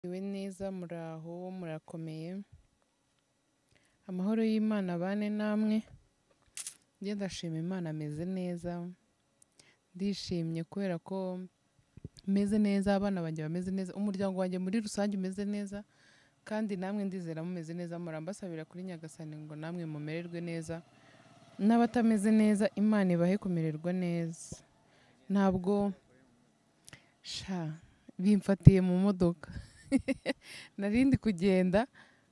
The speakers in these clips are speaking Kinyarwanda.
Iwe neza muraho murakomeye, amahoro y'Imana abane namwe. Njye ndashima Imana ameze neza, ndishimye kubera ko meze neza, abana banjye bameze neza, umuryango wanjye muri rusange umeze neza, kandi namwe ndizera mumeze neza. Murambasabira kuri Nyagasani ngo namwe mumererwe neza, n'abatameze neza Imana ibahe kumererwa neza. Ntabwo bimfatiye mu modoka narindi kugenda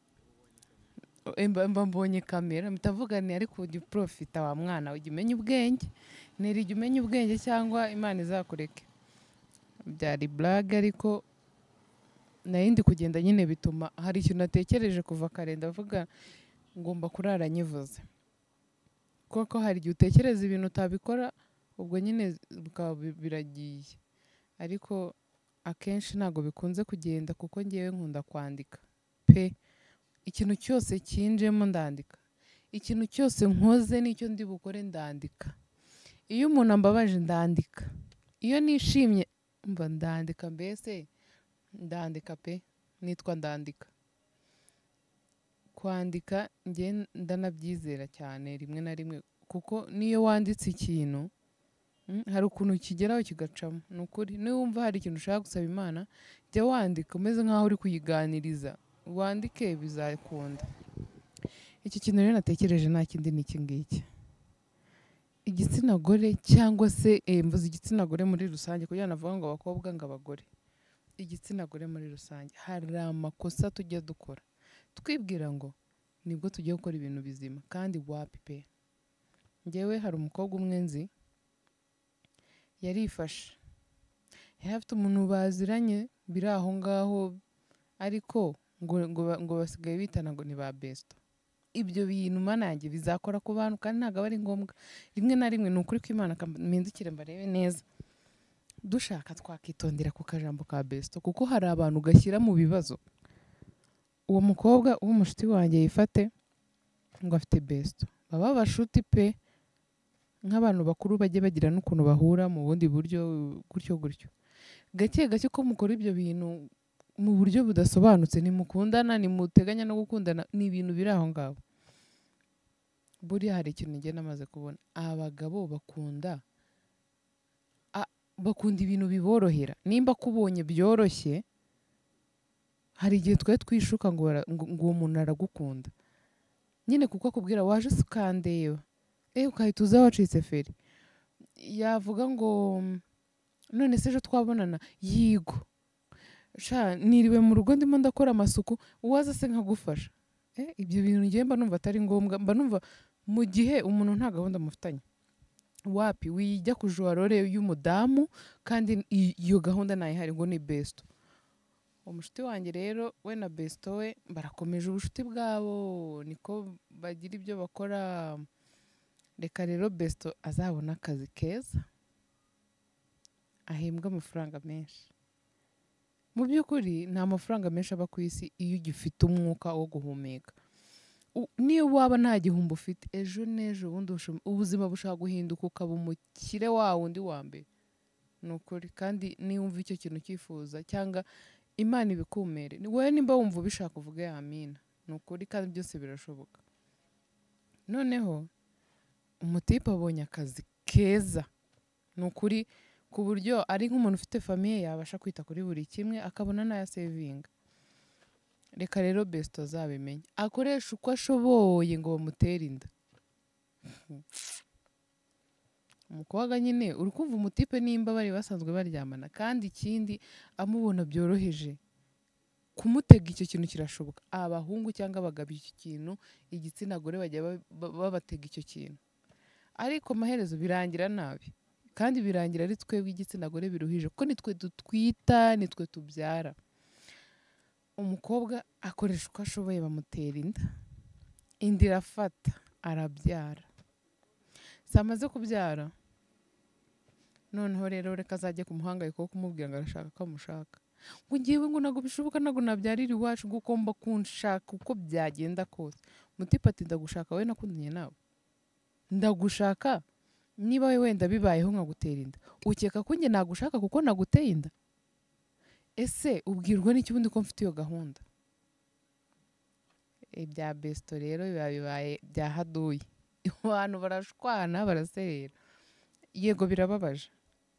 mba mbonye kamera mitavuga ni ariko ujya uprofita wa mwana ujya umenya ubwenge, nirije umenya ubwenge cyangwa Imana izakureke. Byari blague ariko narindi kugenda nyine bituma hari ikintu natekereje kuva kare, ndavuga ngomba kurara nyivuze, kuko hari igihe utekereza ibintu utabikora ubwo nyine bikaba biragiye. Ariko akenshi ntabwo bikunze kugenda kuko ngewe nkunda kwandika pe, ikintu cyose kinjemo ndandika, ikintu cyose nkoze n'icyo ndi bukore ndandika, iyo umuntu ambabaje ndandika, iyo nishimye mba ndandika, mbese ndandika pe, nitwa ndandika. Kwandika nge ndanabyizera cyane rimwe na rimwe, kuko niyo wanditse ikintu hari ukuntu kigeraho kigacamo. Ni ukuri niba wumva hari ikintu ushaka gusaba Imana, jya wandika umeze nk'aho uri kuyiganiriza, wandike bizakunda. Iki kintu rero natekereje nta kindi ni iki ngiki. Igitsina gore cyangwa se mvuze igitsina gore muri rusange kugira ngo navuga ngo abakobwa ngo abagore, igitsina gore muri rusange hari amakosa tujya dukora twibwira ngo nibwo tugiye gukora ibintu bizima, kandi wapi pe. Ngewe hari umukobwa umwe nzi yarifashe, yari afite umuntu baziranye biri aho ngaho, ariko ngo basigaye bitana ngo ni ba besto. Ibyo bintu Mana yanjye bizakora ku bantu kandi ntabwo ari ngombwa. Rimwe na rimwe ni ukuri ko Imana mpindukire mbarebe neza, dushaka twakitondera ku kajambo ka besto, kuko hari abantu ugashyira mu bibazo. Uwo mukobwa w'umushuti wanjye yifate ngo afite besto, baba bashuti pe, nk'abantu bakuru bajye bagira n'ukuntu bahura mu bundi buryo gutyo gutyo. Gake gake ko mukora ibyo bintu mu buryo budasobanutse, nimukundana nimuteganya no gukundana, ni ibintu biri aho ngaho. Buriya hari ikintu njye namaze kubona, abagabo bakunda ibintu biborohera. Nimba kubonye byoroshye, hari igihe twe twishuka ngo uwo muntu aragukunda nyine, kuko akubwira waje ukandeba ukahita uza wacitse feri, yavuga ngo none se ejo twabonana, yigo niriwe mu rugo ndimo ndakora amasuku, uwaza se nkagufasha. Ibyo bintu njye mba numva atari ngombwa, mba numva mu gihe umuntu nta gahunda mufitanye, wapi wijya kujura role y'umudamu kandi iyo gahunda ntayihari ngo ni besto. Umushuti wanjye rero we na besto we barakomeje ubushuti bwabo, niko bagira ibyo bakora. Reka rero besto azabona akazi keza, ahembwa amafaranga menshi. Mu by'ukuri nta mafaranga menshi aba ku isi iyo ugifite umwuka wo guhumeka. Niyo waba nta gihumbi ufite, ejo n'ejo bundi ubuzima bushaka guhinduka ukaba umukire wa wundi wa mbere. Ni ukuri, kandi niba wumva icyo kintu cyifuza cyangwa Imana ibikumere, wowe nimba wumva ubishaka uvuge amina. Ni ukuri kandi byose birashoboka. Noneho umutipe abonye akazi keza, ni ukuri, ku buryo ari nk'umuntu ufite famiye yabasha kwita kuri buri kimwe, akabona n'aya sevinga. Reka rero besto azabimenye, akoresha uko ashoboye ngo bamutere inda. Umukobwa nyine uri kumva umutipe nimba bari basanzwe baryamana, kandi ikindi amubona byoroheje, kumutega icyo kintu kirashoboka. Abahungu cyangwa abagabo icyo kintu, igitsina gore bajya babatega icyo kintu, ariko amaherezo birangira nabi, kandi birangira ari twebwe igitsina gore biruhije, kuko nitwe dutwita, nitwe tubyara. Umukobwa akoresha uko ashoboye bamutera inda, inda irafata arabyara. Amaze kubyara, noneho rero reka azajye ku muhangayiko wo kumubwira ngo arashaka ko amushaka, ngo ngewe ngo ntabwo bishoboka, ntabwo nabyarira iwacu, ngo ugomba kunshaka uko byagenda kose. Mutipe ati ndagushaka wowe nakundanye nawe, ndagushaka niba we wenda bibayeho nkagutera inda, ukeka ko njye nagushaka kuko naguteye inda? ese ubwirwa n'iki ubundi ko mfite iyo gahunda? Ibya besto rero biba bibaye bya haduyi. Abantu barashwana baraserera. Yego birababaje.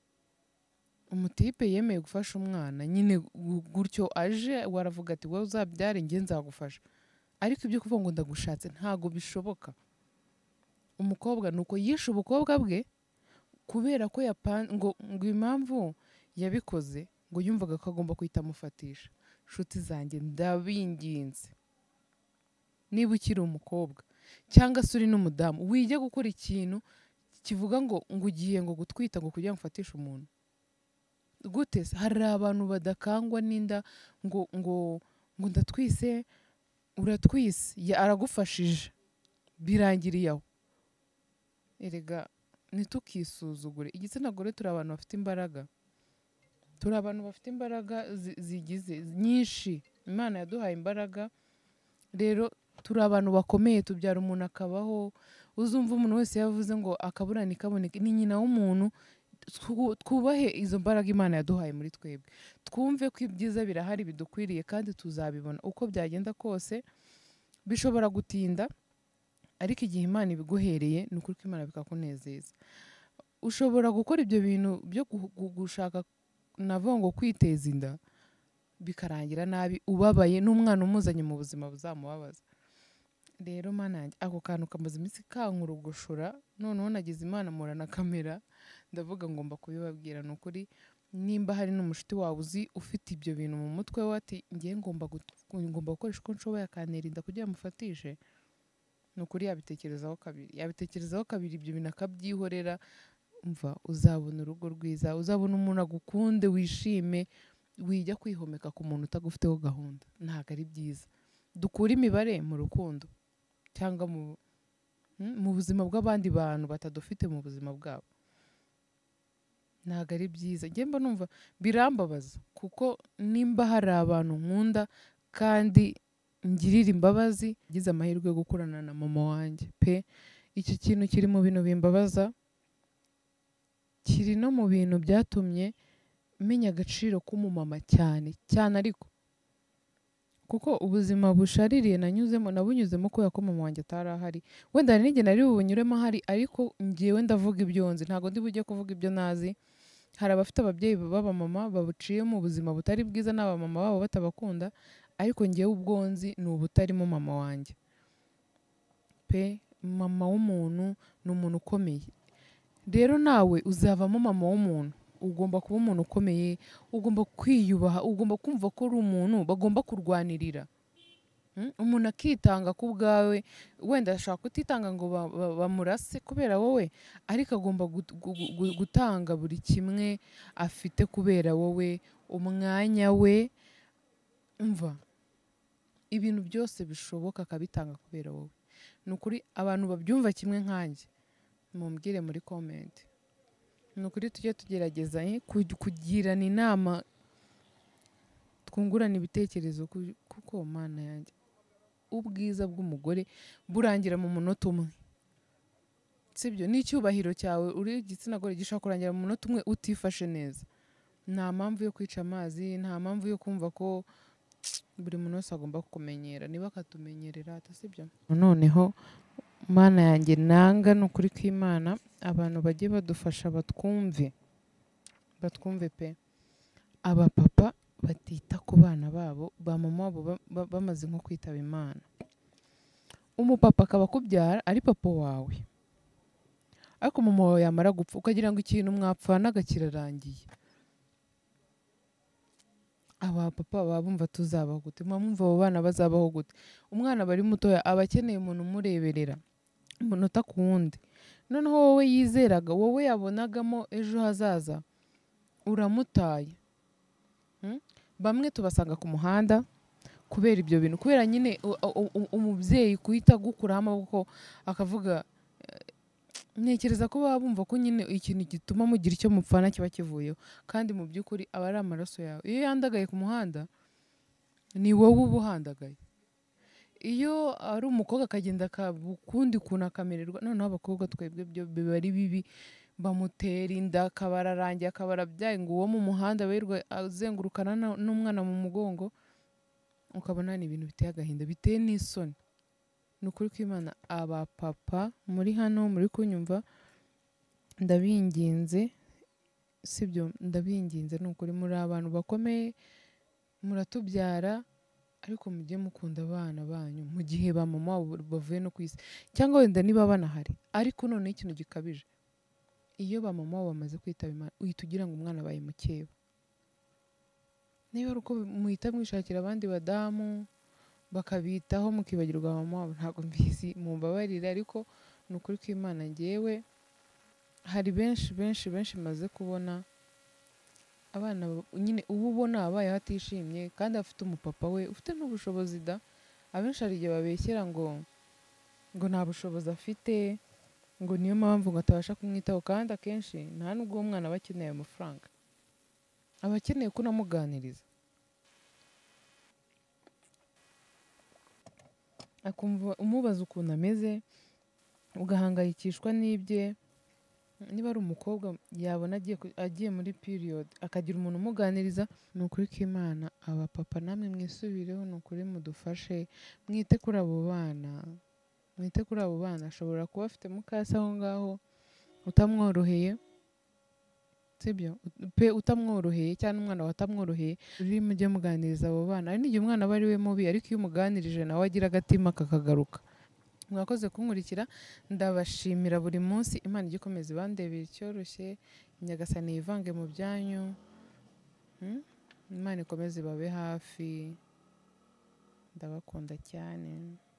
Umutipe yemeye gufasha umwana nyine gutyo aje waravuga ati wowe uzabyare njye nzagufasha, ariko ibyo kuvuga ngo ndagushatse ntago bishoboka. Umukobwa nuko yishe ubukobwa bwe kubera ko ngo impamvu yabikoze ngo yumvaga ko agomba kuhita amufatisha. Nshuti zanjye ndabinginze, niba ukiri umukobwa cyangwa se uri n'umudamu wijya gukora ikintu kivuga ngo ugiye ngo gutwita ngo kugira ngo ufatishe umuntu. Gute hari abantu badakangwa n'inda ngo ndatwise, uratwise aragufashije birangiriye aho. Erega ntitukisuzugure. Igitsina gore turi abantu bafite imbaraga, turi abantu bafite imbaraga zigize nyinshi. Imana yaduhaye imbaraga, rero turi abantu bakomeye. Tubyara umuntu akabaho. Uzumva umuntu wese yavuze ngo akabura ntikaboneke ni nyina w'umuntu. Twubahe izo mbaraga Imana yaduhaye muri twebwe, twumve ko ibyiza birahari bidukwiriye kandi tuzabibona. Uko byagenda kose bishobora gutinda, ariko igihe Imana ibiguhereye ni ukuri ko Imana bikakunezeza. Ushobora gukora ibyo bintu byo gushaka navuga ngo kwiteza inda bikarangira nabi, ubabaye n'umwana umuzanye mu buzima buzamubabaza. Rero Mana yanjye ako kantu kamaze iminsi kankurugushura, noneho nagize Imana mpura na kamera ndavuga ngomba kubibabwira. Ni ukuri nimba hari n'umushiti wawe uzi ufite ibyo bintu mu mutwe we ati ngiye ngomba gukoresha uko nshoboye akantera inda kugira mufatishe, ni ukuri yabitekerezaho kabiri ibyo bintu akabyihorera. Umva uzabona urugo rwiza, uzabona umuntu agukunde wishime. Wijya kwihomeka ku muntu utagufiteho gahunda, ntabwo ari byiza. Dukure imibare mu rukundo cyangwa mu buzima bw'abandi bantu batadufite mu buzima bwabo, ntabwo ari byiza. Njye mba numva birambabaza kuko nimba hari abantu nkunda kandi ngirira imbabazi, ngize amahirwe yo gukurana na mama wanjye pe, iki kintu kiri mu bintu bimbabaza, kiri no mu bintu byatumye menya agaciro k'umumama cyane cyane. Ariko kuko ubuzima bushaririye nabunyuzemo kubera ko mama wanjye atari ahari. Wenda hari n'igihe nari bubunyuremo ahari, ariko ngewe ndavuga ibyo nzi, ntabwo ndi bujye kuvuga ibyo nazi. Hari abafite ababyeyi b'abamama babuciye mu buzima butari bwiza n'abamama babo batabakunda, ariko ngewe ubwo nzi ni ubutarimo mama wanjye pe. Mama w'umuntu ni umuntu ukomeye. Rero nawe uzavamo mama w'umuntu, ugomba kuba umuntu ukomeye, ugomba kwiyubaha, ugomba kumva ko uri umuntu bagomba kurwanirira. Umuntu akitanga ku bwawe, wenda ashaka kutitanga ngo bamurase kubera wowe, ariko agomba gutanga buri kimwe afite kubera wowe, umwanya we. Umva ibintu byose bishoboka akabitanga kubera wowe. Ni ukuri abantu babyumva kimwe nkanjye mumbwire muri comment. Ni ukuri tujye tugerageza kugirana inama, twungurana ibitekerezo, kuko Mana yanjye ubwiza bw'umugore burangira mu munota umwe, sibyo? N'icyubahiro cyawe uri igitsina gore gishobora kurangira mu munota umwe utifashe neza. Nta mpamvu yo kwica amazi, nta mpamvu yo kumva ko buri muntu wese agomba kukumenyera. Niba akatumenyerera ata, sibyo? Noneho Mana yanjye nanga ni ukuri kw'Imana abantu bajye badufasha batwumve pe. Abapapa batita ku bana babo, ba mama babo bamaze nko kwitaba Imana. Umupapa akaba akubyara ari papa wawe, ariko mama wawe yamara gupfa ukagira ngo ikintu mwapfanaga kirarangiye. Aba papa baba bumva tuzabaho gute? Mwumva abo bana bazabaho gute? Umwana bari mutoya aba akeneye umuntu umureberera umunota ku wundi. Noneho wowe yizeraga, wowe yabonagamo ejo hazaza, uramutaye. Bamwe tubasanga ku muhanda kubera ibyo bintu, kubera nyine umubyeyi kuhita gukuraho amaboko akavuga. Ntekereza ko baba bumva ko nyine ikintu gituma mugira icyo mupfana kiba kivuyeho, kandi mu by'ukuri aba ari amaraso yawe. Iyo yandagaye ku muhanda ni wowe uba uhandagaye. Iyo ari umukobwa akagenda ukundi kuntu akamererwa, noneho abakobwa twebwe byo biba ari bibi. bamutera inda akaba ararangiye akaba arabyaye ngo uwo mu muhanda wirirwa azengurukana n'umwana mu mugongo, ukabona ni ibintu biteye agahinda biteye n'isoni. Ni ukuri kw'Imana abapapa muri hano muri kunyumva, ndabinginze, sibyo, ndabinginze ni ukuri, muri abantu bakomeye, muratubyara ariko mujye mukunda abana banyu mu gihe ba mama wabo bavuye no ku isi, cyangwa wenda niba banahari. Ariko noneho ikintu gikabije, iyo ba mama wabo bamaze kwitaba Imana uhita ugira ngo umwana abaye mukeba. Niba ari uko muhita mwishakira abandi badamu bakabitaho mukibagirwa mama wabo, ntabwo mbizi, mumbabarire, ariko ni ukuri kw'Imana njyewe hari benshi maze kubona abana nyine uba ubona abayeho atishimye kandi afite umupapa we ufite n'ubushobozi da. Abenshi hari igihe babeshyera ngo nta bushobozi afite, ngo niyo mpamvu ngo atabasha kumwitaho, kandi akenshi nta nubwo uwo mwana aba akeneye amafaranga, aba akeneye ko unamuganiriza akumva umubaza ukuntu ameze, ugahangayikishwa n'ibye. Niba ari umukobwa yabona agiye muri period akagira umuntu umuganiriza. Ni ukuri kw'Imana abapapa namwe mwisubireho, ni ukuri mudufashe, mwite kuri abo bana, mwite kuri abo bana. Ashobora kuba afite mukase aho ngaho utamworoheye, sibyo pe, utamworoheye cyangwa umwana wawe atamworoheye, uri mujye muganiriza abo bana. Hari n'igihe umwana aba ari we mubi, ariko iyo umuganirije nawe agira agatima kakagaruka. Mwakoze kunkurikira, ndabashimira buri munsi. Imana ijye ikomeza ibandebera icyoroshye, Nyagasani yivange mu byanyu, Imana ikomeze ibabe hafi, ndabakunda cyane.